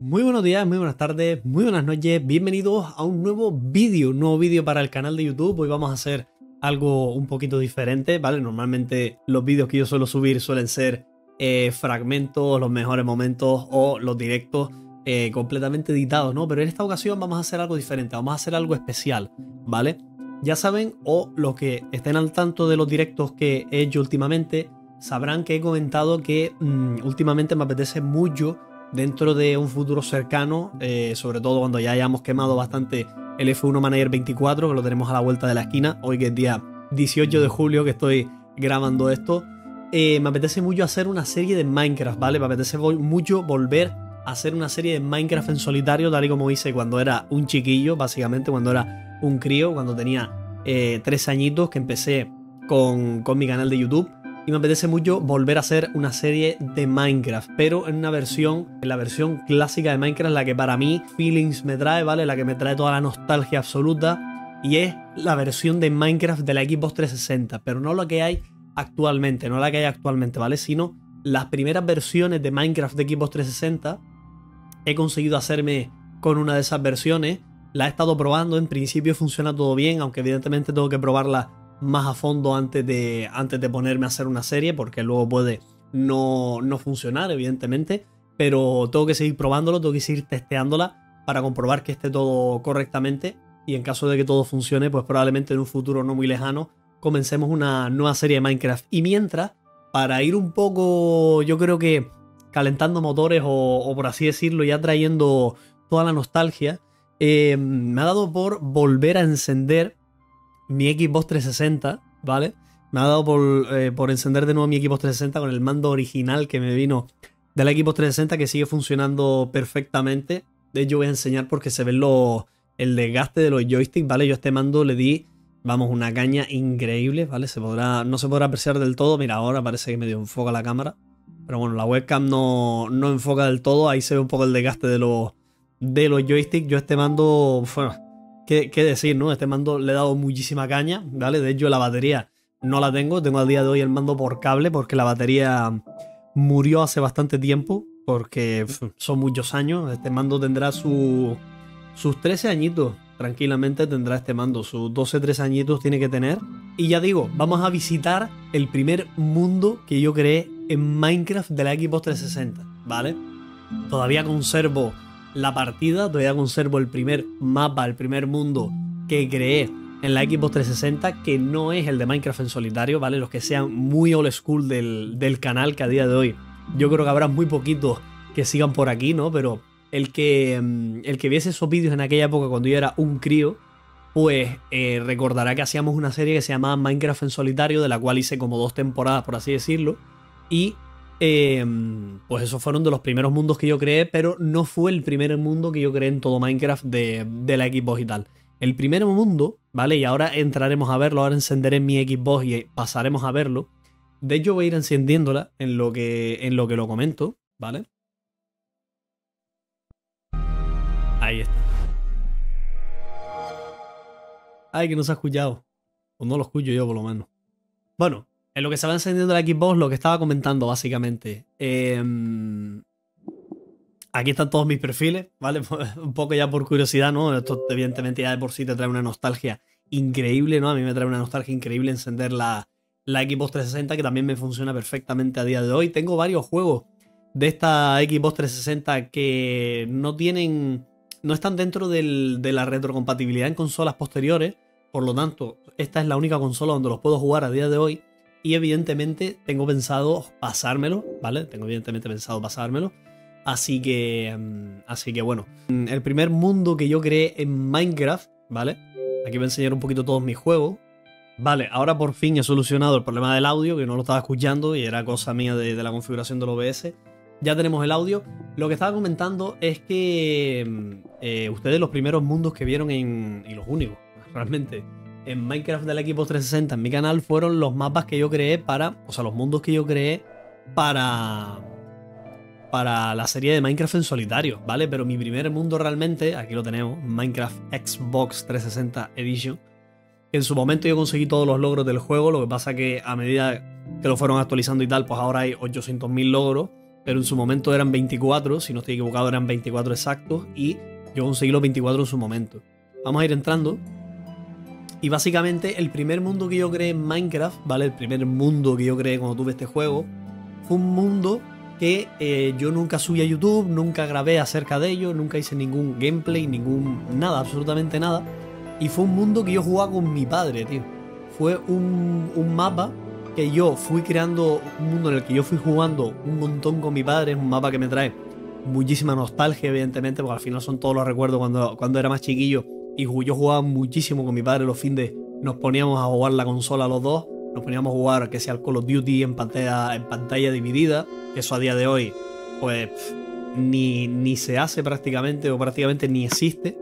Muy buenos días, muy buenas tardes, muy buenas noches, bienvenidos a un nuevo vídeo para el canal de YouTube. Hoy vamos a hacer algo un poquito diferente, ¿vale? Normalmente los vídeos que yo suelo subir suelen ser fragmentos, los mejores momentos o los directos completamente editados, ¿no? Pero en esta ocasión vamos a hacer algo diferente, vamos a hacer algo especial, ¿vale? Ya saben, o los que estén al tanto de los directos que he hecho últimamente, sabrán que he comentado que últimamente me apetece mucho dentro de un futuro cercano, sobre todo cuando ya hayamos quemado bastante el F1 Manager 24, que lo tenemos a la vuelta de la esquina, hoy que es día 18 de julio que estoy grabando esto, me apetece mucho hacer una serie de Minecraft, ¿vale? Me apetece mucho volver a hacer una serie de Minecraft en solitario, tal y como hice cuando era un chiquillo, básicamente cuando era un crío, cuando tenía 3 añitos, que empecé con mi canal de YouTube. Y me apetece mucho volver a hacer una serie de Minecraft, pero en la versión clásica de Minecraft, la que para mí feelings me trae, ¿vale? La que me trae toda la nostalgia absoluta. Y es la versión de Minecraft de la Xbox 360, pero no la que hay actualmente, ¿vale? Sino las primeras versiones de Minecraft de Xbox 360. He conseguido hacerme con una de esas versiones. La he estado probando, en principio funciona todo bien, aunque evidentemente tengo que probarla más a fondo antes de ponerme a hacer una serie, porque luego puede no funcionar, evidentemente, pero tengo que seguir probándolo, tengo que seguir testeándola para comprobar que esté todo correctamente, y en caso de que todo funcione, pues probablemente en un futuro no muy lejano comencemos una nueva serie de Minecraft. Y mientras, para ir un poco, yo creo que calentando motores o por así decirlo, ya trayendo toda la nostalgia, me ha dado por volver a encender mi Xbox 360, ¿vale? Me ha dado por encender de nuevo mi Xbox 360 con el mando original que me vino de la Xbox 360, que sigue funcionando perfectamente. De hecho voy a enseñar porque se ve el desgaste de los joysticks, ¿vale? Yo a este mando le di, vamos, una caña increíble, ¿vale? No se podrá apreciar del todo. Mira, ahora parece que medio enfoca la cámara, pero bueno, la webcam no enfoca del todo. Ahí se ve un poco el desgaste de los joysticks. Yo a este mando, bueno, ¿qué decir, no? Este mando le he dado muchísima caña, ¿vale? De hecho, la batería no la tengo. Tengo al día de hoy el mando por cable porque la batería murió hace bastante tiempo, porque son muchos años. Este mando tendrá sus 13 añitos. Tranquilamente tendrá este mando. Sus 12, 13 añitos tiene que tener. Y ya digo, vamos a visitar el primer mundo que yo creé en Minecraft de la Xbox 360, ¿vale? Todavía conservo la partida, todavía conservo el primer mapa, el primer mundo que creé en la Xbox 360, que no es el de Minecraft en solitario, ¿vale? Los que sean muy old school del canal, que a día de hoy yo creo que habrá muy poquitos que sigan por aquí, ¿no? Pero el que viese esos vídeos en aquella época cuando yo era un crío, pues recordará que hacíamos una serie que se llamaba Minecraft en solitario, de la cual hice como 2 temporadas, por así decirlo, y pues esos fueron de los primeros mundos que yo creé, pero no fue el primer mundo que yo creé en todo Minecraft de la Xbox y tal. El primer mundo, ¿vale? Y ahora entraremos a verlo, ahora encenderé mi Xbox y pasaremos a verlo. De hecho voy a ir encendiéndola en lo que lo comento, ¿vale? Ahí está. Ay, que no se ha escuchado. O no lo escucho yo, por lo menos. Bueno, en lo que se va encendiendo la Xbox, lo que estaba comentando, básicamente. Aquí están todos mis perfiles, ¿vale? Un poco ya por curiosidad, ¿no? Esto evidentemente ya de por sí te trae una nostalgia increíble, ¿no? A mí me trae una nostalgia increíble encender la Xbox 360, que también me funciona perfectamente a día de hoy. Tengo varios juegos de esta Xbox 360 que no están dentro de la retrocompatibilidad en consolas posteriores. Por lo tanto, esta es la única consola donde los puedo jugar a día de hoy. Y evidentemente tengo pensado pasármelo, ¿vale? Tengo evidentemente pensado pasármelo. Así que bueno. El primer mundo que yo creé en Minecraft, ¿vale? Aquí voy a enseñar un poquito todos mis juegos. Vale, ahora por fin he solucionado el problema del audio, que no lo estaba escuchando y era cosa mía de la configuración del OBS. Ya tenemos el audio. Lo que estaba comentando es que ustedes los primeros mundos que vieron y los únicos, realmente, en Minecraft de la Xbox 360 en mi canal fueron los mapas que yo creé los mundos que yo creé para la serie de Minecraft en solitario, ¿vale? Pero mi primer mundo realmente, aquí lo tenemos, Minecraft Xbox 360 Edition. En su momento yo conseguí todos los logros del juego, lo que pasa que a medida que lo fueron actualizando y tal, pues ahora hay 800.000 logros. pero en su momento eran 24, si no estoy equivocado eran 24 exactos, y yo conseguí los 24 en su momento. Vamos a ir entrando. Y básicamente el primer mundo que yo creé en Minecraft, ¿vale? El primer mundo que yo creé cuando tuve este juego, fue un mundo que yo nunca subí a YouTube, nunca grabé acerca de ello, nunca hice ningún gameplay, nada, absolutamente nada. Y fue un mundo que yo jugaba con mi padre, tío. Fue un mapa que yo fui creando, un mundo en el que yo fui jugando un montón con mi padre. Es un mapa que me trae muchísima nostalgia, evidentemente, porque al final son todos los recuerdos cuando era más chiquillo. Y yo jugaba muchísimo con mi padre los fines. Nos poníamos a jugar la consola los dos. Nos poníamos a jugar, que sea el Call of Duty en pantalla dividida. Que eso a día de hoy, pues, ni se hace prácticamente, o prácticamente ni existe.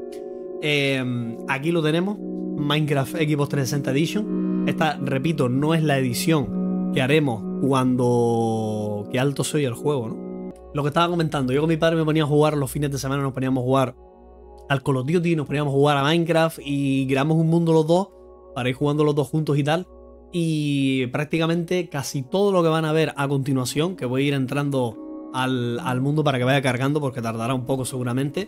Aquí lo tenemos. Minecraft Xbox 360 Edition. Esta, repito, no es la edición que haremos cuando... Qué alto se oye el juego, ¿no? Lo que estaba comentando, yo con mi padre me ponía a jugar los fines de semana, nos poníamos a jugar al Call of Duty, nos poníamos a jugar a Minecraft y creamos un mundo los dos para ir jugando los dos juntos y tal. Y prácticamente casi todo lo que van a ver a continuación, que voy a ir entrando al mundo para que vaya cargando porque tardará un poco seguramente,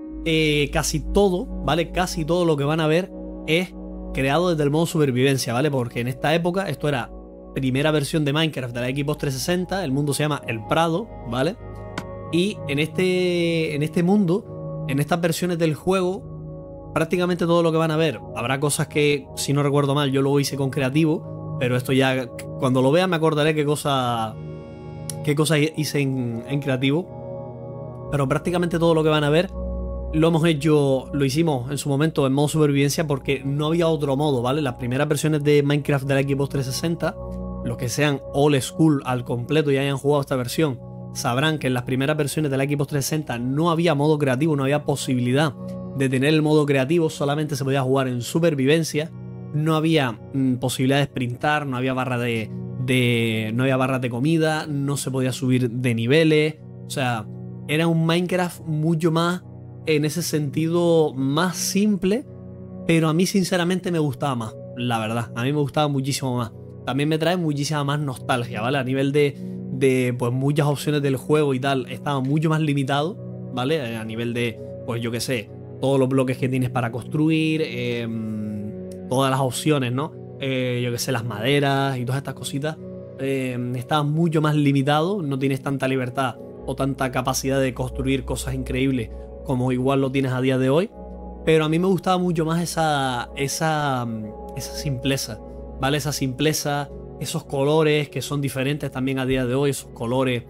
casi todo, ¿vale? Casi todo lo que van a ver es creado desde el modo supervivencia, ¿vale? Porque en esta época, esto era primera versión de Minecraft de la Xbox 360, el mundo se llama El Prado, ¿vale? Y en este mundo, en estas versiones del juego, prácticamente todo lo que van a ver, habrá cosas que, si no recuerdo mal, yo lo hice con creativo, pero esto ya, cuando lo vea me acordaré qué cosa hice en creativo. Pero prácticamente todo lo que van a ver lo hemos hecho, lo hicimos en su momento en modo supervivencia porque no había otro modo, ¿vale? Las primeras versiones de Minecraft de la Xbox 360, los que sean old school al completo y hayan jugado esta versión, sabrán que en las primeras versiones de la Xbox 360 no había modo creativo, no había posibilidad de tener el modo creativo, solamente se podía jugar en supervivencia, no había posibilidad de sprintar, no había barra no había barras de comida, no se podía subir de niveles, o sea, era un Minecraft mucho más, en ese sentido, más simple, pero a mí sinceramente me gustaba más, la verdad, a mí me gustaba muchísimo más. También me trae muchísima más nostalgia, ¿vale? A nivel de pues muchas opciones del juego y tal, estaba mucho más limitado, ¿vale? A nivel de, pues yo qué sé, todos los bloques que tienes para construir, todas las opciones, ¿no? Yo qué sé, las maderas y todas estas cositas, estaba mucho más limitado, no tienes tanta libertad o tanta capacidad de construir cosas increíbles como igual lo tienes a día de hoy, pero a mí me gustaba mucho más esa simpleza, ¿vale? Esa simpleza, esos colores que son diferentes también a día de hoy, esos colores,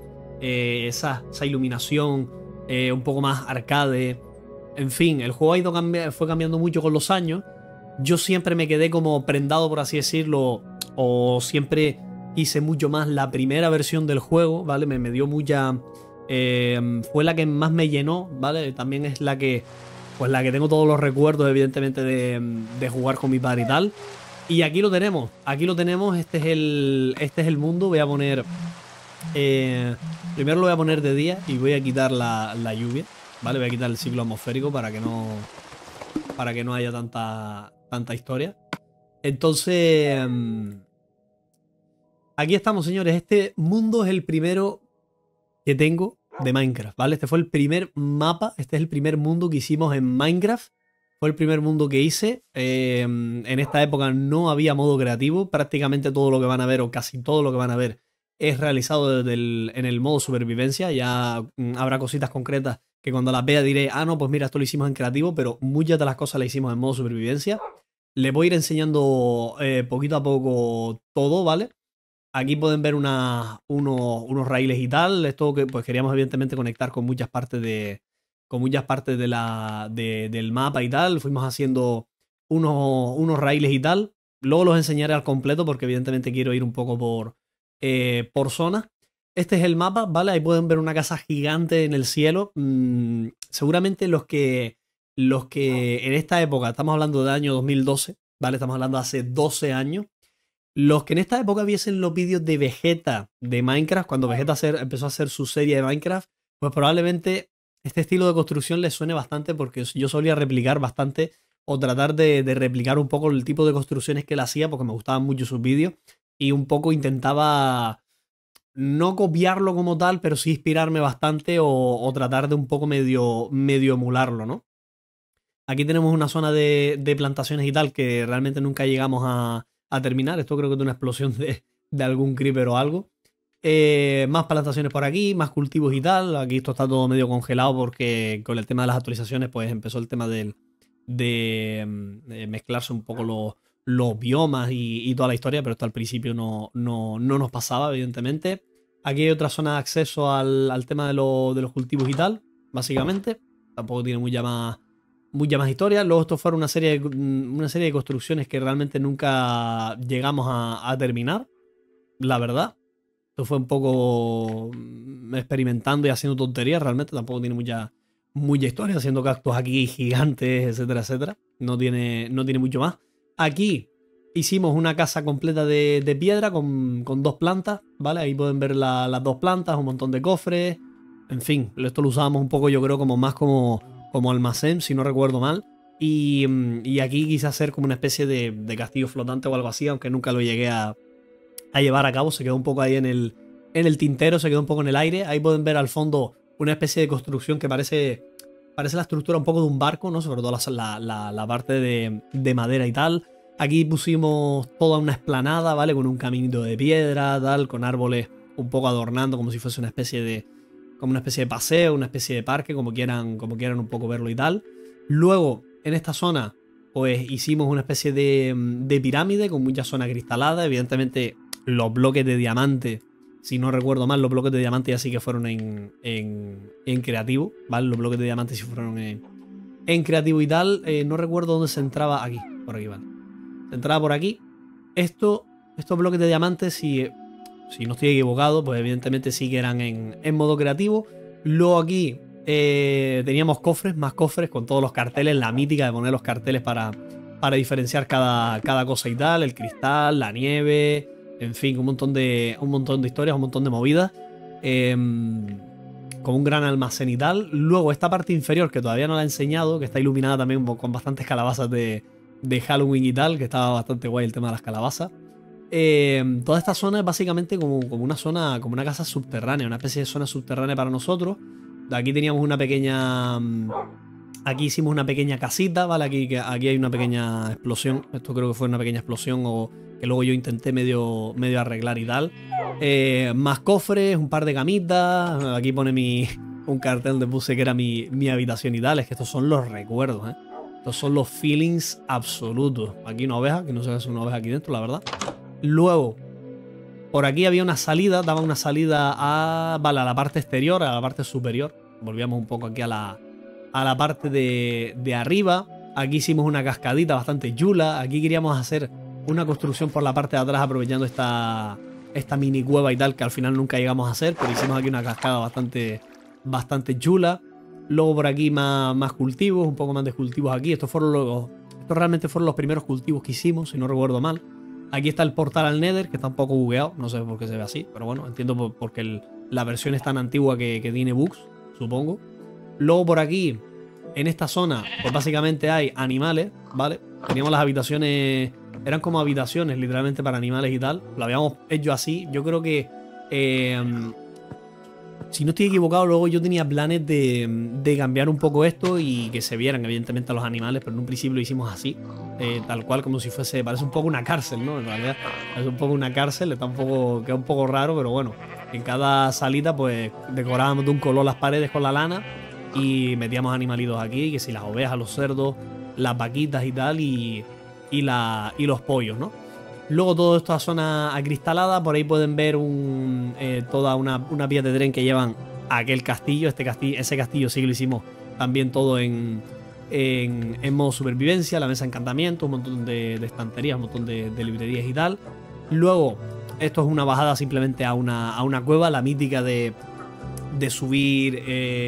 esa iluminación un poco más arcade. En fin, el juego fue cambiando mucho con los años. Yo siempre me quedé como prendado, por así decirlo, o siempre hice mucho más la primera versión del juego, ¿vale? Me dio mucha... fue la que más me llenó, ¿vale? También es la que tengo todos los recuerdos, evidentemente, de jugar con mi padre y tal. Y aquí lo tenemos, este es el mundo. Voy a poner... primero lo voy a poner de día y voy a quitar la lluvia, ¿vale? Voy a quitar el ciclo atmosférico para que no haya tanta historia. Entonces, aquí estamos, señores. Este mundo es el primero que tengo de Minecraft, ¿vale? Este fue el primer mapa, este es el primer mundo que hicimos en Minecraft. Fue el primer mundo que hice. En esta época no había modo creativo. Prácticamente todo lo que van a ver, o casi todo lo que van a ver, es realizado en el modo supervivencia. Ya habrá cositas concretas que cuando las vea diré, ah, no, pues mira, esto lo hicimos en creativo, pero muchas de las cosas las hicimos en modo supervivencia. Les voy a ir enseñando poquito a poco todo, ¿vale? Aquí pueden ver unos raíles y tal. Esto que pues queríamos evidentemente conectar con muchas partes del mapa y tal. Fuimos haciendo unos raíles y tal. Luego los enseñaré al completo porque evidentemente quiero ir un poco por zonas. Este es el mapa, ¿vale? Ahí pueden ver una casa gigante en el cielo. Seguramente los que en esta época, estamos hablando del año 2012, ¿vale? Estamos hablando de hace 12 años. Los que en esta época viesen los vídeos de Vegeta de Minecraft, cuando Vegeta empezó a hacer su serie de Minecraft, pues probablemente este estilo de construcción les suene bastante porque yo solía replicar bastante o tratar de replicar un poco el tipo de construcciones que él hacía porque me gustaban mucho sus vídeos y un poco intentaba no copiarlo como tal, pero sí inspirarme bastante o tratar de un poco medio emularlo, ¿no? Aquí tenemos una zona de plantaciones y tal que realmente nunca llegamos a terminar. Esto creo que es una explosión de algún creeper o algo. Más plantaciones por aquí, más cultivos y tal. Aquí esto está todo medio congelado porque con el tema de las actualizaciones pues empezó el tema de mezclarse un poco los biomas y toda la historia, pero esto al principio no nos pasaba, evidentemente. Aquí hay otra zona de acceso al tema de los cultivos y tal, básicamente. Tampoco tiene mucha más historia. Luego esto fue una serie de construcciones que realmente nunca llegamos a terminar, la verdad. Esto fue un poco experimentando y haciendo tonterías, realmente tampoco tiene mucha historia, haciendo cactus aquí gigantes, etcétera, etcétera. No tiene mucho más. Aquí hicimos una casa completa de piedra con 2 plantas, ¿vale? Ahí pueden ver las 2 plantas, un montón de cofres. En fin, esto lo usábamos un poco, yo creo, como almacén, si no recuerdo mal. Y aquí quise hacer como una especie de castillo flotante o algo así, aunque nunca lo llegué a llevar a cabo. Se quedó un poco ahí en el tintero, se quedó un poco en el aire. Ahí pueden ver al fondo una especie de construcción que parece la estructura un poco de un barco, ¿no? Sobre todo la parte de madera y tal. Aquí pusimos toda una explanada, ¿vale? Con un caminito de piedra, tal, con árboles un poco adornando como si fuese una especie de paseo, una especie de parque, como quieran un poco verlo y tal. Luego, en esta zona, pues hicimos una especie de pirámide con mucha zona cristalada. Evidentemente, los bloques de diamante, si no recuerdo mal, los bloques de diamante ya sí que fueron en creativo, ¿vale? Los bloques de diamante sí fueron en creativo y tal. No recuerdo dónde se entraba. Aquí, por aquí, ¿vale? Se entraba por aquí. Estos bloques de diamante, si no estoy equivocado, pues evidentemente sí que eran en modo creativo. Luego aquí teníamos más cofres con todos los carteles, la mítica de poner los carteles para diferenciar cada cosa y tal, el cristal, la nieve, en fin, un montón de historias, un montón de movidas. Con un gran almacén y tal. Luego esta parte inferior, que todavía no la he enseñado, que está iluminada también con bastantes calabazas de Halloween y tal, que estaba bastante guay el tema de las calabazas. Toda esta zona es básicamente como una zona, como una casa subterránea, una especie de zona subterránea para nosotros. Aquí teníamos una pequeña... Aquí hicimos una pequeña casita, ¿vale? Aquí hay una pequeña explosión. Esto creo que fue una pequeña explosión o que luego yo intenté medio arreglar y tal. Más cofres, un par de camitas. Aquí pone un cartel donde puse que era mi habitación y tal. Es que estos son los recuerdos, ¿eh? Estos son los feelings absolutos. Aquí una oveja, que no sé si es una oveja aquí dentro, la verdad. Luego, por aquí había una salida, daba una salida a la parte exterior, a la parte superior. Volvíamos un poco aquí a la parte de arriba. Aquí hicimos una cascadita bastante chula. Aquí queríamos hacer una construcción por la parte de atrás aprovechando esta mini cueva y tal, que al final nunca llegamos a hacer, pero hicimos aquí una cascada bastante chula. Luego por aquí más cultivos, un poco más de cultivos aquí. Estos realmente fueron los primeros cultivos que hicimos, si no recuerdo mal. Aquí está el portal al Nether, que está un poco bugueado, no sé por qué se ve así, pero bueno, entiendo porque la versión es tan antigua que tiene bugs, supongo. Luego por aquí, en esta zona, pues básicamente hay animales, ¿vale? Teníamos las habitaciones, eran como habitaciones literalmente para animales y tal. Lo habíamos hecho así. Yo creo que, si no estoy equivocado, luego yo tenía planes de cambiar un poco esto y que se vieran evidentemente a los animales, pero en un principio lo hicimos así, tal cual, como si fuese, parece un poco una cárcel, ¿no? En realidad es un poco una cárcel, queda un poco raro, pero bueno, en cada salita pues decorábamos de un color las paredes con la lana y metíamos animalitos aquí, que si las ovejas, los cerdos, las vaquitas y tal, y los pollos, ¿no? Luego toda esta zona acristalada, por ahí pueden ver toda una vía de tren que llevan a aquel castillo. Ese castillo sí que lo hicimos también todo en modo supervivencia, la mesa de encantamiento, un montón de estanterías, un montón de librerías y tal. Luego, esto es una bajada simplemente a una cueva, la mítica de subir,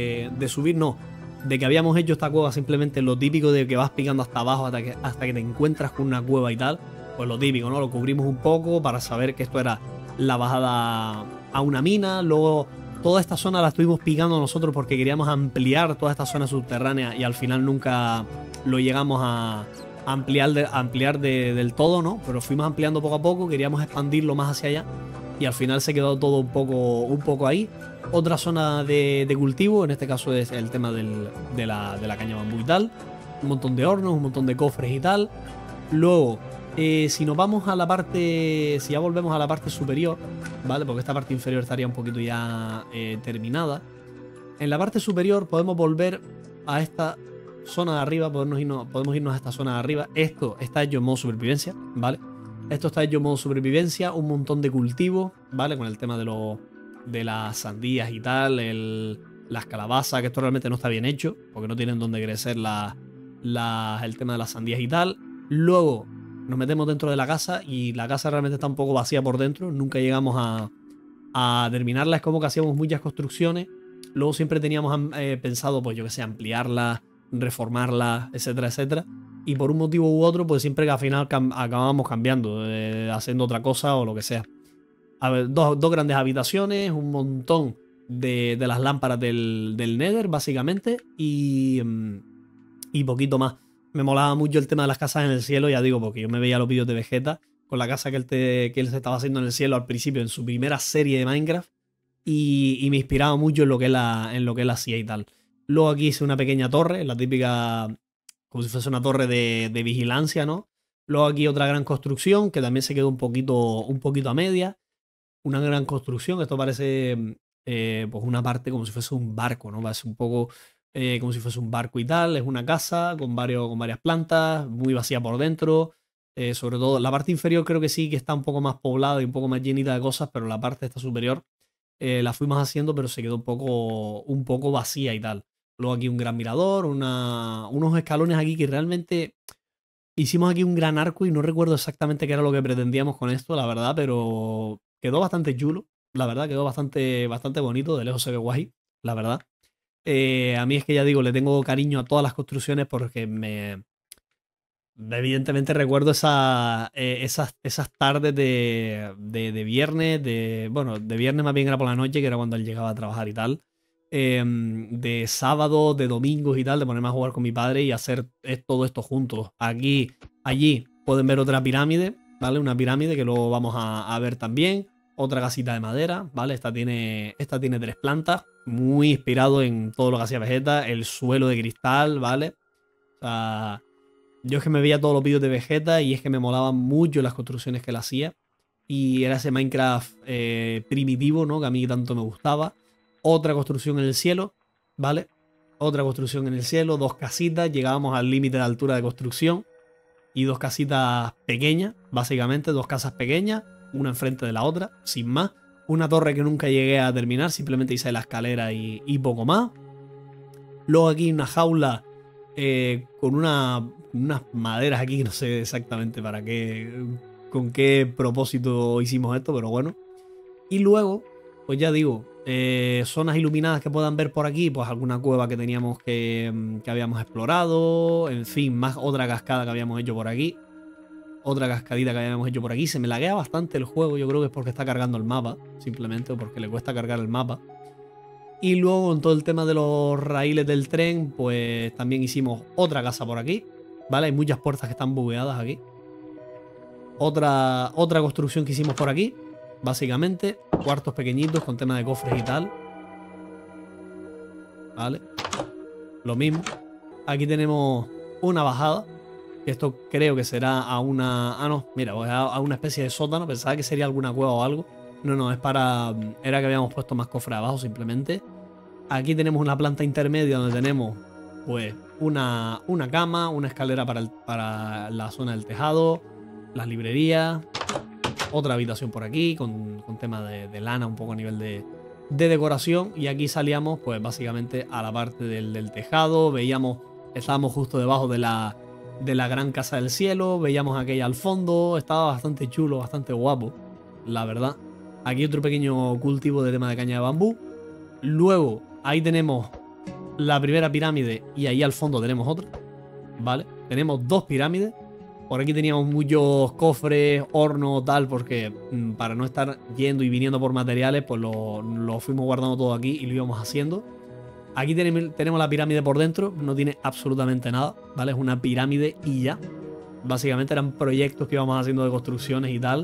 de que habíamos hecho esta cueva simplemente lo típico de que vas picando hasta abajo hasta que te encuentras con una cueva y tal. Pues lo típico, ¿no? Lo cubrimos un poco para saber que esto era la bajada a una mina. Luego toda esta zona la estuvimos picando nosotros porque queríamos ampliar toda esta zona subterránea y al final nunca lo llegamos a ampliar del todo, ¿no? Pero fuimos ampliando poco a poco, queríamos expandirlo más hacia allá. y al final se quedó todo un poco ahí. Otra zona de cultivo, en este caso es el tema de la caña bambú y tal. Un montón de hornos, un montón de cofres y tal. Luego, si nos vamos a la parte, si ya volvemos a la parte superior, ¿vale? Porque esta parte inferior estaría un poquito ya terminada. En la parte superior podemos volver a esta zona de arriba, podemos irnos a esta zona de arriba. Esto está hecho en modo supervivencia, ¿vale? Esto está hecho en modo supervivencia, un montón de cultivos, ¿vale? Con el tema de las sandías y tal, las calabazas, que esto realmente no está bien hecho, porque no tienen donde crecer el tema de las sandías y tal. Luego nos metemos dentro de la casa y la casa realmente está un poco vacía por dentro, nunca llegamos a terminarla, es como que hacíamos muchas construcciones. Luego siempre teníamos pensado, pues yo que sé, ampliarla, reformarla, etcétera, etcétera. Y por un motivo u otro, pues siempre que al final acabábamos cambiando, haciendo otra cosa o lo que sea. A ver, dos grandes habitaciones, un montón de las lámparas del Nether, básicamente, y poquito más. Me molaba mucho el tema de las casas en el cielo, ya digo, porque yo me veía los vídeos de Vegeta con la casa que él se estaba haciendo en el cielo al principio, en su primera serie de Minecraft. Y me inspiraba mucho en lo que él hacía y tal. Luego aquí hice una pequeña torre, la típica, como si fuese una torre de vigilancia, ¿no? Luego aquí otra gran construcción que también se quedó un poquito a media. Una gran construcción, esto parece pues una parte como si fuese un barco, ¿no? Parece un poco como si fuese un barco y tal. Es una casa con varias plantas, muy vacía por dentro. Sobre todo la parte inferior creo que sí que está un poco más poblada y un poco más llenita de cosas, pero la parte esta superior la fuimos haciendo, pero se quedó un poco vacía y tal. Luego aquí un gran mirador, unos escalones aquí que realmente hicimos aquí un gran arco y no recuerdo exactamente qué era lo que pretendíamos con esto, la verdad, pero quedó bastante chulo, la verdad, quedó bastante bonito, de lejos se ve guay, la verdad. A mí es que ya digo, le tengo cariño a todas las construcciones porque evidentemente recuerdo esas tardes de viernes, bueno, de viernes más bien era por la noche, que era cuando él llegaba a trabajar y tal. De sábado, de domingos y tal, de ponerme a jugar con mi padre y hacer todo esto juntos. Allí pueden ver otra pirámide, ¿vale? Una pirámide que luego vamos a ver también. Otra casita de madera, ¿vale? Esta tiene 3 plantas, muy inspirado en todo lo que hacía Vegeta. El suelo de cristal, ¿vale? O sea, yo es que me veía todos los vídeos de Vegeta y es que me molaban mucho las construcciones que él hacía. Y era ese Minecraft primitivo, ¿no? Que a mí tanto me gustaba. Otra construcción en el cielo, ¿vale? Otra construcción en el cielo, 2 casitas. Llegábamos al límite de altura de construcción. Y 2 casitas pequeñas, básicamente, 2 casas pequeñas, una enfrente de la otra, sin más. Una torre que nunca llegué a terminar, simplemente hice la escalera y poco más. Luego aquí una jaula con unas maderas aquí, no sé exactamente para qué, con qué propósito hicimos esto, pero bueno. Y luego, pues ya digo, zonas iluminadas que puedan ver por aquí, pues alguna cueva que teníamos que habíamos explorado, en fin, más otra cascada que habíamos hecho por aquí. Otra cascadita que habíamos hecho por aquí. Se me laguea bastante el juego, yo creo que es porque está cargando el mapa, simplemente, o porque le cuesta cargar el mapa. Y luego con todo el tema de los raíles del tren, pues también hicimos otra casa por aquí, ¿vale? Hay muchas puertas que están bugueadas aquí. Otra construcción que hicimos por aquí, básicamente. Cuartos pequeñitos con tema de cofres y tal. ¿Vale? Lo mismo. Aquí tenemos una bajada. Esto creo que será a una... Ah, no, mira, pues a una especie de sótano. Pensaba que sería alguna cueva o algo. No, es para... Era que habíamos puesto más cofres abajo simplemente. Aquí tenemos una planta intermedia donde tenemos pues una cama, una escalera para la zona del tejado, las librerías, otra habitación por aquí con tema de lana un poco a nivel de decoración. Y aquí salíamos pues básicamente a la parte del tejado. Estábamos justo debajo de la gran casa del cielo, veíamos aquella al fondo, estaba bastante chulo, bastante guapo, la verdad. Aquí otro pequeño cultivo de tema de caña de bambú. Luego, ahí tenemos la primera pirámide y ahí al fondo tenemos otra, ¿vale? Tenemos 2 pirámides. Por aquí teníamos muchos cofres, hornos, tal, porque para no estar yendo y viniendo por materiales, pues lo fuimos guardando todo aquí y lo íbamos haciendo. Aquí tenemos la pirámide por dentro, no tiene absolutamente nada, ¿vale? Es una pirámide y ya. Básicamente eran proyectos que íbamos haciendo de construcciones y tal.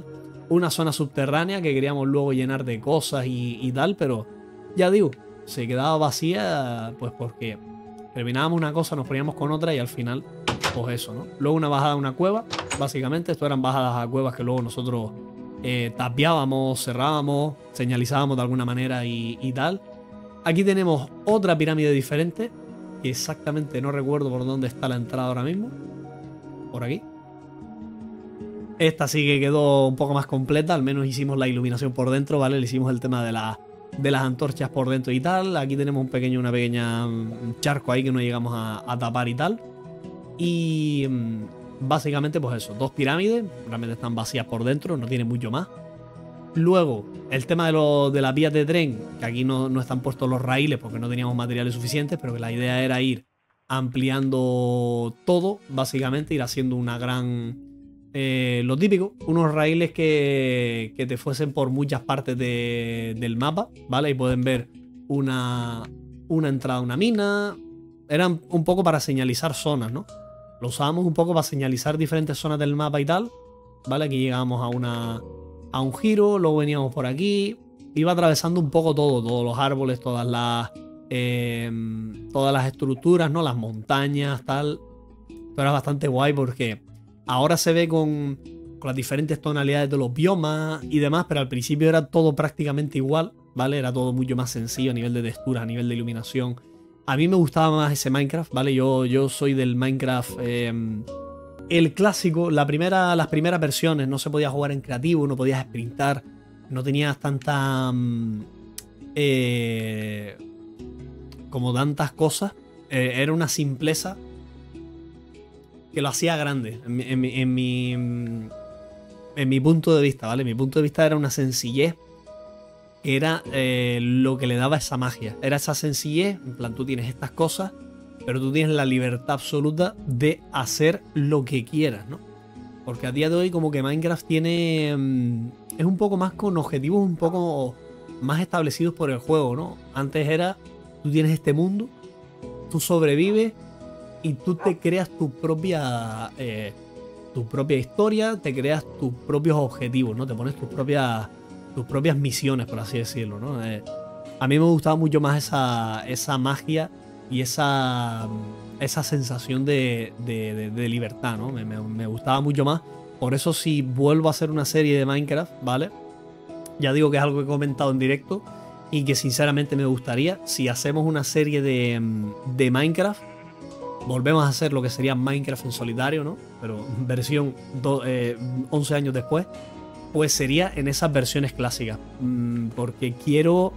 una zona subterránea que queríamos luego llenar de cosas y tal, pero ya digo, se quedaba vacía pues porque terminábamos una cosa, nos poníamos con otra y al final, pues eso, ¿no? Luego una bajada a una cueva, básicamente, esto eran bajadas a cuevas que luego nosotros tapiábamos, cerrábamos, señalizábamos de alguna manera y tal. Aquí tenemos otra pirámide diferente, que exactamente no recuerdo por dónde está la entrada ahora mismo. Por aquí. Esta sí que quedó un poco más completa, al menos hicimos la iluminación por dentro, ¿vale? Le hicimos el tema de las antorchas por dentro y tal. Aquí tenemos una pequeña charco ahí que no llegamos a tapar y tal. Y básicamente pues eso, dos pirámides, realmente están vacías por dentro, no tiene mucho más. Luego, el tema de las vías de tren, que aquí no están puestos los raíles porque no teníamos materiales suficientes, pero que la idea era ir ampliando todo, básicamente, ir haciendo una gran... lo típico, unos raíles que te fuesen por muchas partes del mapa, ¿vale? Y pueden ver una entrada a una mina. Eran un poco para señalizar zonas, ¿no? Lo usábamos un poco para señalizar diferentes zonas del mapa y tal, ¿vale? Aquí llegábamos a un giro, luego veníamos por aquí. Iba atravesando un poco todos los árboles, todas las estructuras, ¿no? Las montañas, tal. Esto era bastante guay porque ahora se ve con las diferentes tonalidades de los biomas y demás, pero al principio era todo prácticamente igual, ¿vale? Era todo mucho más sencillo a nivel de textura, a nivel de iluminación. A mí me gustaba más ese Minecraft, ¿vale? Yo soy del Minecraft... el clásico, las primeras versiones, no se podía jugar en creativo, no podías sprintar, no tenías como tantas cosas. Era una simpleza que lo hacía grande en mi punto de vista, ¿vale? Mi punto de vista era una sencillez que era lo que le daba esa magia. Era esa sencillez, en plan, tú tienes estas cosas, pero tú tienes la libertad absoluta de hacer lo que quieras, ¿no? Porque a día de hoy como que Minecraft tiene... es un poco más con objetivos un poco más establecidos por el juego, ¿no? Antes era, tú tienes este mundo, tú sobrevives y tú te creas tu propia historia, te creas tus propios objetivos, ¿no? Te pones tus propias misiones, por así decirlo, ¿no? A mí me gustaba mucho más esa magia y esa sensación de libertad, ¿no? Me gustaba mucho más. Por eso si vuelvo a hacer una serie de Minecraft, ¿vale? Ya digo que es algo que he comentado en directo y que sinceramente me gustaría. Si hacemos una serie de Minecraft, volvemos a hacer lo que sería Minecraft en solitario, ¿no? Pero versión 11 años después, pues sería en esas versiones clásicas. Porque quiero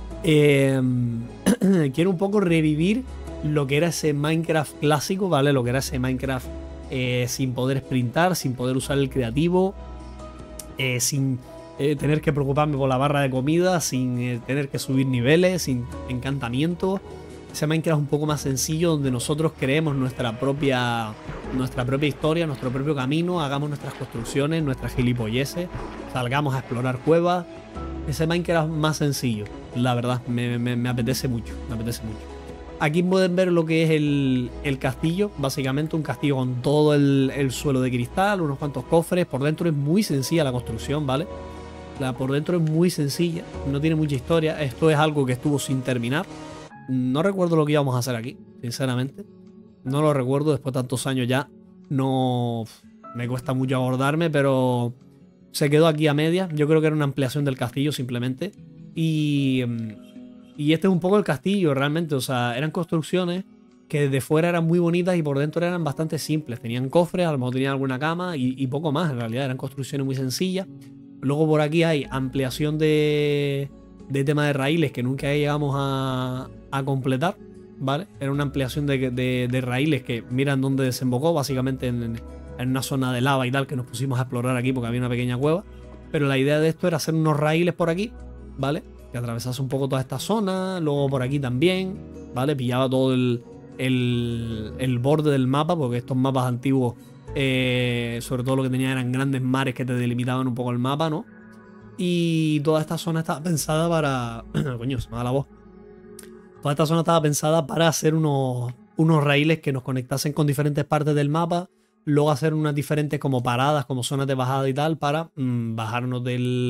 un poco revivir lo que era ese Minecraft clásico, ¿vale? Lo que era ese Minecraft sin poder sprintar, sin poder usar el creativo, sin tener que preocuparme por la barra de comida, sin tener que subir niveles, sin encantamientos. Ese Minecraft un poco más sencillo, donde nosotros creemos nuestra propia historia, nuestro propio camino, hagamos nuestras construcciones, nuestras gilipolleces, salgamos a explorar cuevas. Ese Minecraft más sencillo, la verdad, me apetece mucho, me apetece mucho. Aquí pueden ver lo que es el castillo, básicamente un castillo con todo el suelo de cristal, unos cuantos cofres. Por dentro es muy sencilla la construcción, ¿vale? Por dentro es muy sencilla, no tiene mucha historia. Esto es algo que estuvo sin terminar. No recuerdo lo que íbamos a hacer aquí, sinceramente. No lo recuerdo, después de tantos años ya no me cuesta mucho acordarme, pero se quedó aquí a medias. Yo creo que era una ampliación del castillo simplemente. Y este es un poco el castillo realmente, o sea, eran construcciones que desde fuera eran muy bonitas y por dentro eran bastante simples. Tenían cofres, a lo mejor tenían alguna cama y poco más, en realidad eran construcciones muy sencillas. Luego por aquí hay ampliación de tema de raíles que nunca llegamos a completar, ¿vale? Era una ampliación de raíles que miran dónde desembocó, básicamente en una zona de lava y tal, que nos pusimos a explorar aquí porque había una pequeña cueva. Pero la idea de esto era hacer unos raíles por aquí, ¿vale? Que atravesase un poco toda esta zona, luego por aquí también, ¿vale? Pillaba todo el borde del mapa, porque estos mapas antiguos, sobre todo lo que tenían eran grandes mares que te delimitaban un poco el mapa, ¿no? Y toda esta zona estaba pensada para... Coño, se me da la voz. Toda esta zona estaba pensada para hacer unos raíles que nos conectasen con diferentes partes del mapa, luego hacer unas diferentes como paradas, como zonas de bajada y tal, para bajarnos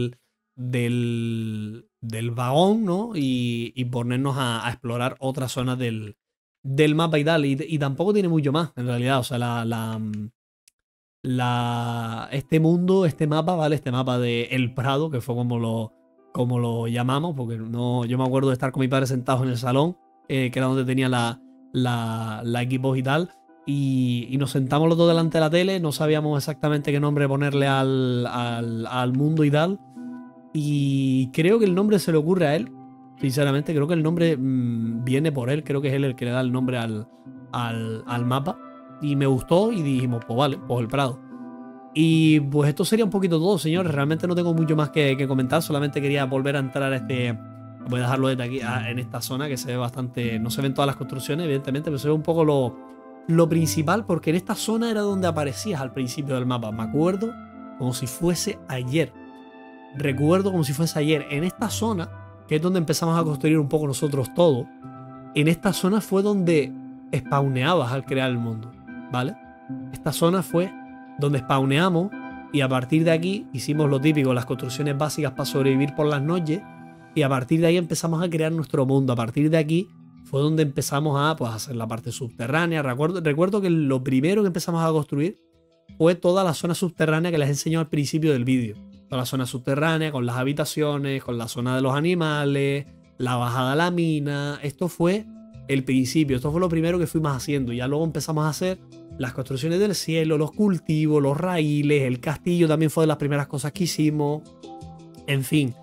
del vagón, ¿no? Y ponernos a explorar otras zonas del mapa y tal. Y tampoco tiene mucho más, en realidad. O sea, este mundo, este mapa, ¿vale? Este mapa de El Prado, que fue como lo llamamos, porque no, yo me acuerdo de estar con mi padre sentados en el salón, que era donde tenía la Xbox y tal. Y nos sentamos los dos delante de la tele, no sabíamos exactamente qué nombre ponerle al mundo y tal. Y creo que el nombre se le ocurre a él. Sinceramente, creo que el nombre viene por él. Creo que es él el que le da el nombre al mapa. Y me gustó y dijimos, pues vale, pues El Prado. Y pues esto sería un poquito todo, señores. Realmente no tengo mucho más que comentar. Solamente quería volver a entrar a este... Voy a dejarlo desde aquí, en esta zona que se ve bastante... No se ven todas las construcciones, evidentemente, pero se ve un poco lo principal, porque en esta zona era donde aparecías al principio del mapa. Me acuerdo como si fuese ayer. Recuerdo como si fuese ayer. En esta zona, que es donde empezamos a construir un poco nosotros todo, en esta zona fue donde spawneabas al crear el mundo, ¿vale? Esta zona fue donde spawneamos y a partir de aquí hicimos lo típico, las construcciones básicas para sobrevivir por las noches, y a partir de ahí empezamos a crear nuestro mundo. A partir de aquí fue donde empezamos a pues, hacer la parte subterránea. Recuerdo que lo primero que empezamos a construir fue toda la zona subterránea que les enseñó al principio del vídeo. Toda la zona subterránea con las habitaciones, con la zona de los animales, la bajada a la mina. Esto fue el principio, esto fue lo primero que fuimos haciendo. Ya luego empezamos a hacer las construcciones del cielo, los cultivos, los raíles, el castillo también fue de las primeras cosas que hicimos. En fin,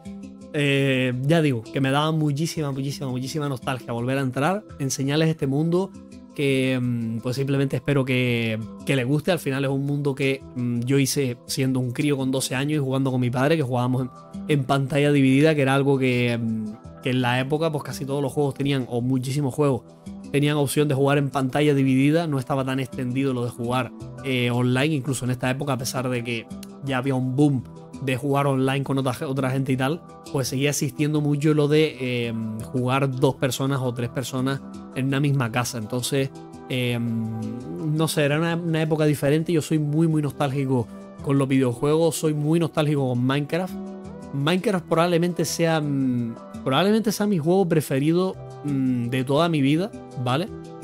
ya digo, que me daba muchísima nostalgia volver a entrar, enseñarles este mundo que pues simplemente espero que les guste. Al final es un mundo que yo hice siendo un crío con 12 años y jugando con mi padre, que jugábamos en pantalla dividida, que era algo que en la época pues casi todos los juegos tenían, o muchísimos juegos, tenían opción de jugar en pantalla dividida. No estaba tan extendido lo de jugar online, incluso en esta época, a pesar de que ya había un boom de jugar online con otra gente y tal, pues seguía existiendo mucho lo de jugar 2 personas o 3 personas en una misma casa. Entonces, no sé, era una época diferente. Yo soy muy nostálgico con los videojuegos, soy muy nostálgico con Minecraft. Minecraft probablemente sea mi juego preferido de toda mi vida, ¿vale?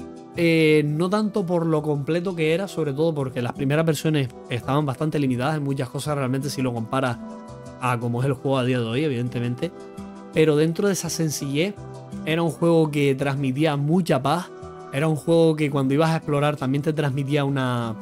No tanto por lo completo que era, sobre todo porque las primeras versiones estaban bastante limitadas en muchas cosas, realmente, si lo comparas a cómo es el juego a día de hoy, evidentemente. Pero dentro de esa sencillez, era un juego que transmitía mucha paz. Era un juego que cuando ibas a explorar también te transmitía una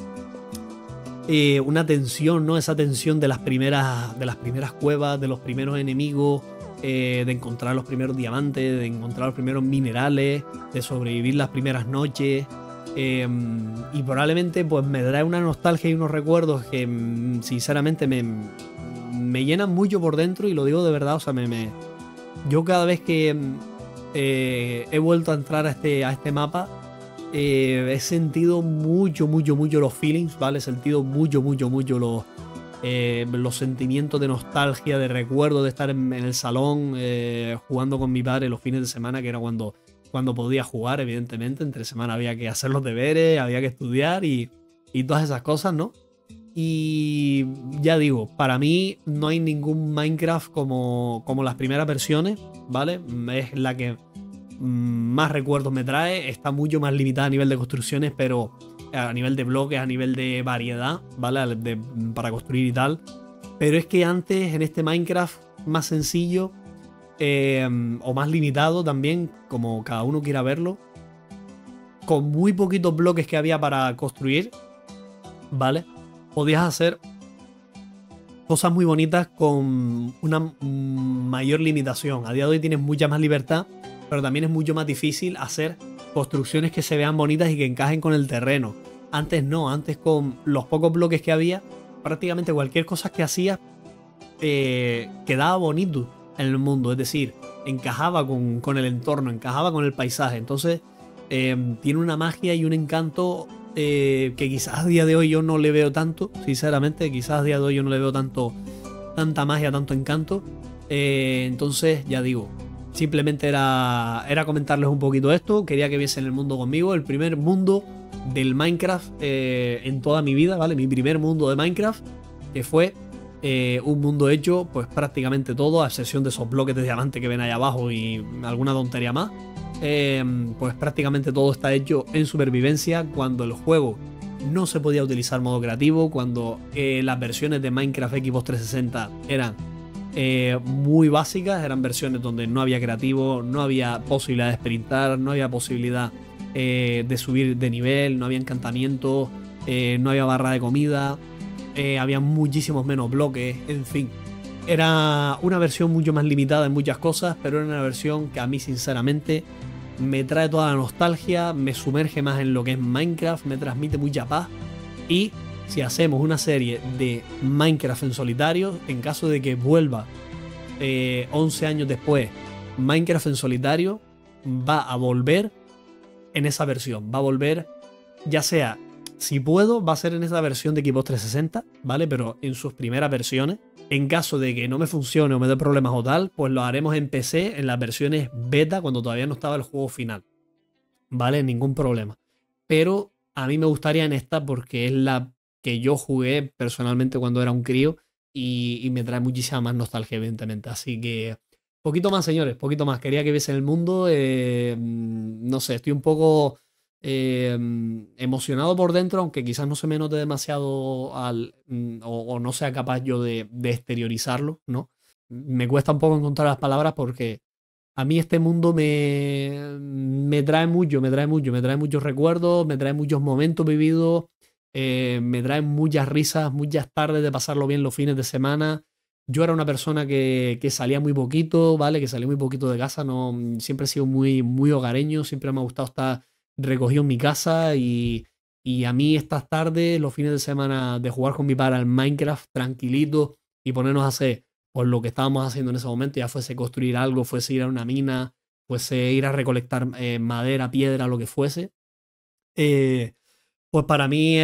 tensión, ¿no? Esa tensión de las primeras cuevas, de los primeros enemigos, de encontrar los primeros diamantes, de encontrar los primeros minerales, de sobrevivir las primeras noches. Y probablemente pues me trae una nostalgia y unos recuerdos que sinceramente me llenan mucho por dentro, y lo digo de verdad. O sea, yo cada vez que he vuelto a entrar a este mapa, he sentido mucho los feelings, ¿vale? He sentido mucho los sentimientos de nostalgia, de recuerdo de estar en el salón jugando con mi padre los fines de semana, que era cuando podía jugar, evidentemente. Entre semana había que hacer los deberes, había que estudiar y todas esas cosas, ¿no? Y ya digo, para mí no hay ningún Minecraft como las primeras versiones, ¿vale? Es la que más recuerdos me trae. Está mucho más limitada a nivel de construcciones, pero a nivel de bloques, a nivel de variedad, ¿vale? Para construir y tal. Pero es que antes, en este Minecraft más sencillo, o más limitado también, como cada uno quiera verlo, con muy poquitos bloques que había para construir, ¿vale? Podías hacer cosas muy bonitas con una mayor limitación. A día de hoy tienes mucha más libertad, pero también es mucho más difícil hacer construcciones que se vean bonitas y que encajen con el terreno. Antes no, antes con los pocos bloques que había, prácticamente cualquier cosa que hacías quedaba bonito en el mundo. Es decir, encajaba con el entorno, encajaba con el paisaje. Entonces tiene una magia y un encanto que quizás a día de hoy yo no le veo tanto, sinceramente. Quizás a día de hoy yo no le veo tanta magia, tanto encanto. Entonces, ya digo, simplemente era comentarles un poquito esto. Quería que viesen el mundo conmigo. El primer mundo del Minecraft en toda mi vida, ¿vale? Mi primer mundo de Minecraft, que fue un mundo hecho, pues prácticamente todo, a excepción de esos bloques de diamante que ven ahí abajo y alguna tontería más. Pues prácticamente todo está hecho en supervivencia, cuando el juego no se podía utilizar modo creativo, cuando las versiones de Minecraft Xbox 360 eran muy básicas, eran versiones donde no había creativo, no había posibilidad de sprintar, no había posibilidad de subir de nivel, no había encantamiento, no había barra de comida, había muchísimos menos bloques, en fin. Era una versión mucho más limitada en muchas cosas, pero era una versión que a mí sinceramente me trae toda la nostalgia, me sumerge más en lo que es Minecraft, me transmite mucha paz. Y si hacemos una serie de Minecraft en solitario, en caso de que vuelva 11 años después, Minecraft en solitario va a volver en esa versión, va a volver, ya sea, si puedo, va a ser en esa versión de Xbox 360, ¿vale? Pero en sus primeras versiones. En caso de que no me funcione o me dé problemas o tal, pues lo haremos en PC en las versiones beta cuando todavía no estaba el juego final, ¿vale? Ningún problema. Pero a mí me gustaría en esta porque es la que yo jugué personalmente cuando era un crío y me trae muchísima más nostalgia, evidentemente. Así que poquito más, señores, poquito más. Quería que viesen el mundo. No sé, estoy un poco emocionado por dentro, aunque quizás no se me note demasiado o no sea capaz yo de exteriorizarlo, ¿no? Me cuesta un poco encontrar las palabras porque a mí este mundo me trae mucho, me trae mucho, me trae muchos recuerdos, me trae muchos momentos vividos, me trae muchas risas, muchas tardes de pasarlo bien los fines de semana. Yo era una persona que salía muy poquito, ¿vale? Que salía muy poquito de casa, no, siempre he sido muy, muy hogareño, siempre me ha gustado estar recogido en mi casa y a mí estas tardes, los fines de semana de jugar con mi padre al Minecraft tranquilito y ponernos a hacer pues lo que estábamos haciendo en ese momento, ya fuese construir algo, fuese ir a una mina, fuese ir a recolectar madera, piedra, lo que fuese, eh, pues para mí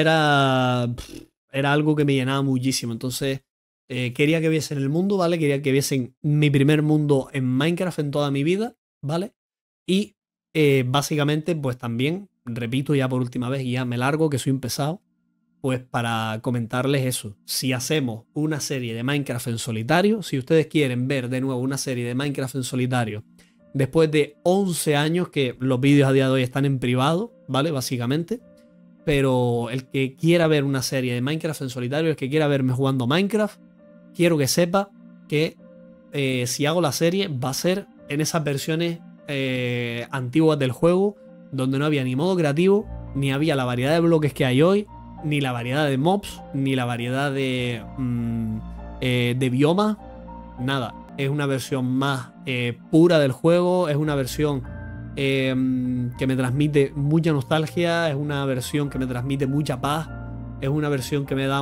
era algo que me llenaba muchísimo. Entonces quería que viesen el mundo, ¿vale? Quería que viesen mi primer mundo en Minecraft en toda mi vida, ¿vale? Y básicamente, pues también, repito ya por última vez y ya me largo, que soy un pesado, pues para comentarles eso. Si hacemos una serie de Minecraft en solitario, si ustedes quieren ver de nuevo una serie de Minecraft en solitario, después de 11 años que los vídeos a día de hoy están en privado, ¿vale? Básicamente. Pero el que quiera ver una serie de Minecraft en solitario, el que quiera verme jugando Minecraft, quiero que sepa que si hago la serie va a ser en esas versiones antiguas del juego, donde no había ni modo creativo, ni había la variedad de bloques que hay hoy, ni la variedad de mobs, ni la variedad de biomas, nada. Es una versión más pura del juego, es una versión que me transmite mucha nostalgia, es una versión que me transmite mucha paz, es una versión que me da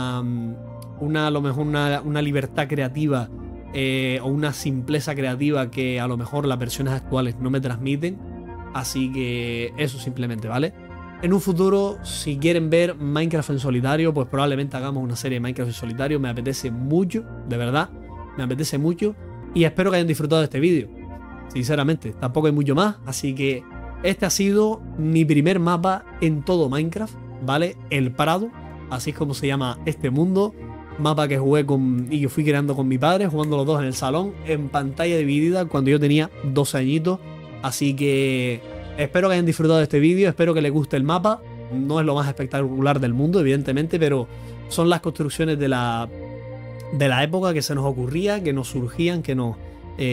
a lo mejor una libertad creativa o una simpleza creativa que a lo mejor las versiones actuales no me transmiten. Así que eso simplemente, ¿vale? En un futuro, si quieren ver Minecraft en solitario, pues probablemente hagamos una serie de Minecraft en solitario. Me apetece mucho, de verdad, me apetece mucho. Y espero que hayan disfrutado de este vídeo. Sinceramente, tampoco hay mucho más. Así que este ha sido mi primer mapa en todo Minecraft, ¿vale? El Prado, así es como se llama este mundo. Mapa que jugué y que fui creando con mi padre, jugando los dos en el salón, en pantalla dividida, cuando yo tenía 12 añitos. Así que espero que hayan disfrutado de este vídeo, espero que les guste el mapa. No es lo más espectacular del mundo, evidentemente, pero son las construcciones de la época que se nos ocurría, que nos surgían, que nos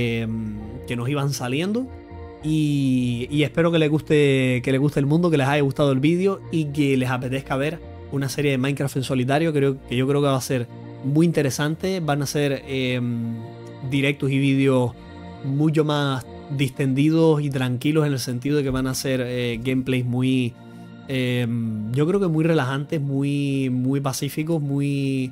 iban saliendo. Y espero que les guste el mundo, que les haya gustado el vídeo y que les apetezca ver una serie de Minecraft en solitario. Yo creo que va a ser muy interesante. Van a ser directos y vídeos mucho más distendidos y tranquilos, en el sentido de que van a ser gameplays muy yo creo que muy relajantes, muy pacíficos, muy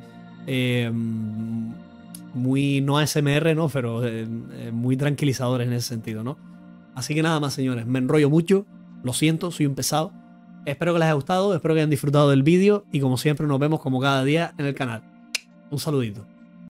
no ASMR, ¿no? Pero muy tranquilizadores en ese sentido, ¿no? Así que nada más, señores, me enrollo mucho, lo siento, soy un pesado. Espero que les haya gustado, espero que hayan disfrutado del vídeo y como siempre nos vemos como cada día en el canal. Un saludito.